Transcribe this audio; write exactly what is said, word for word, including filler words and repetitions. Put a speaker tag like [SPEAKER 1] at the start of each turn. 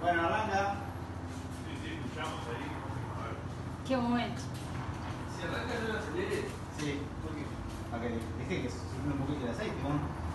[SPEAKER 1] Bueno, arranca.
[SPEAKER 2] Sí, sí, escuchamos ahí. A ver.
[SPEAKER 3] Qué momento.
[SPEAKER 4] Si arranca no lo aceleres.
[SPEAKER 1] Sí, porque. Ok, dije que subió un poquito el aceite, ¿no?